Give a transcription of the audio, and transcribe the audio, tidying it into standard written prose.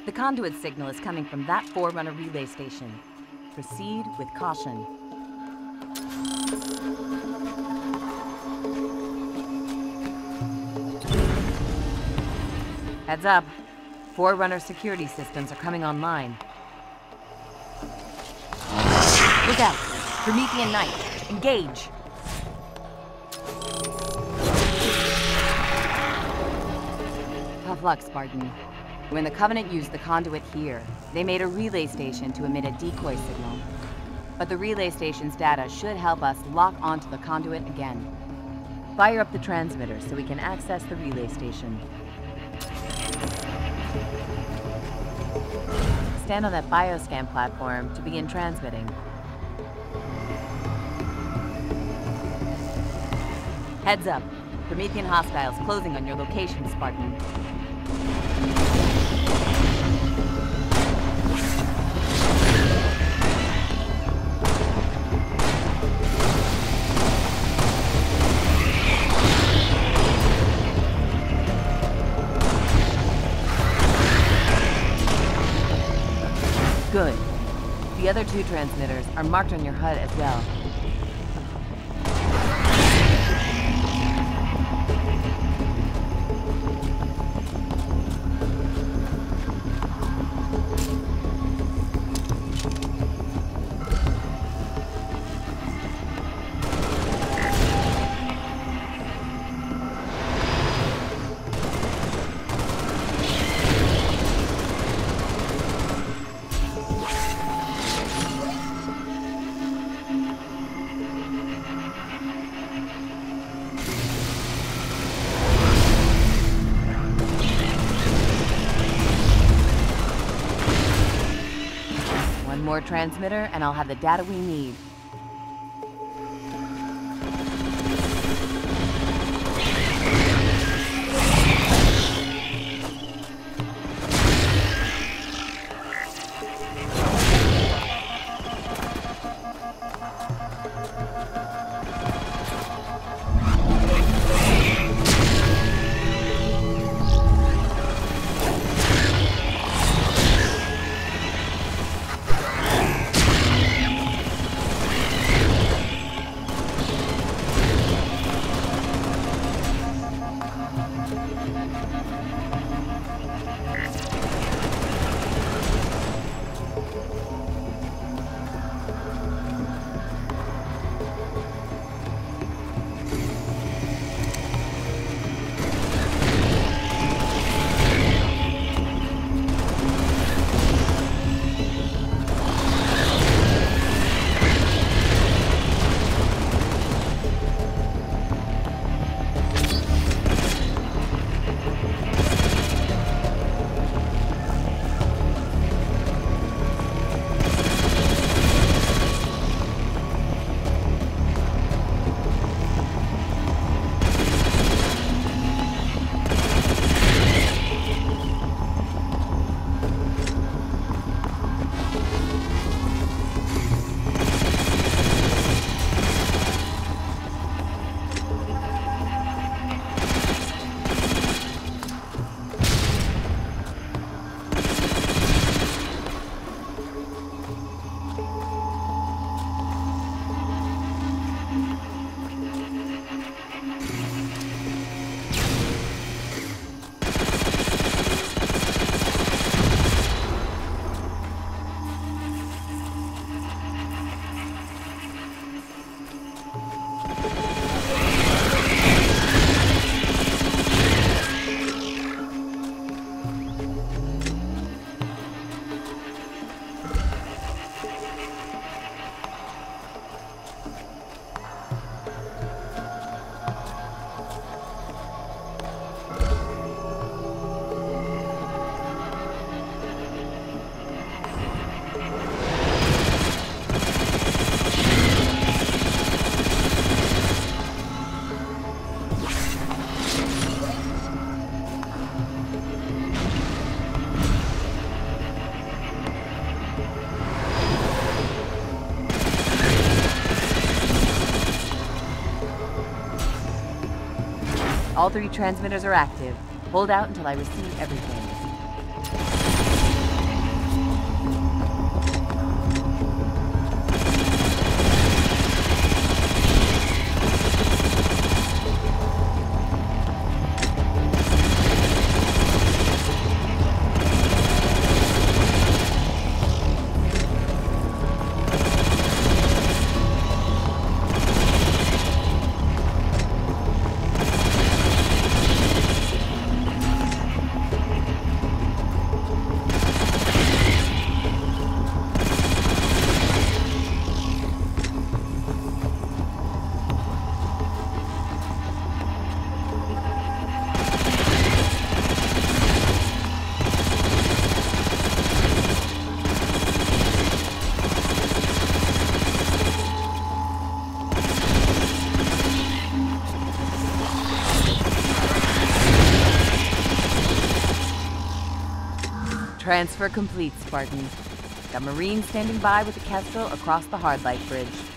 The conduit signal is coming from that Forerunner relay station. Proceed with caution. Heads up. Forerunner security systems are coming online. Look out! Promethean Knight, engage! Tough luck, Spartan. When the Covenant used the conduit here, they made a relay station to emit a decoy signal. But the relay station's data should help us lock onto the conduit again. Fire up the transmitter so we can access the relay station. Stand on that bioscan platform to begin transmitting. Heads up. Promethean hostiles closing on your location, Spartan. Good. The other two transmitters are marked on your HUD as well. One more transmitter, and I'll have the data we need. All three transmitters are active. Hold out until I receive everything. Transfer complete, Spartan. Got Marines standing by with the Kestrel across the Hardlight Bridge.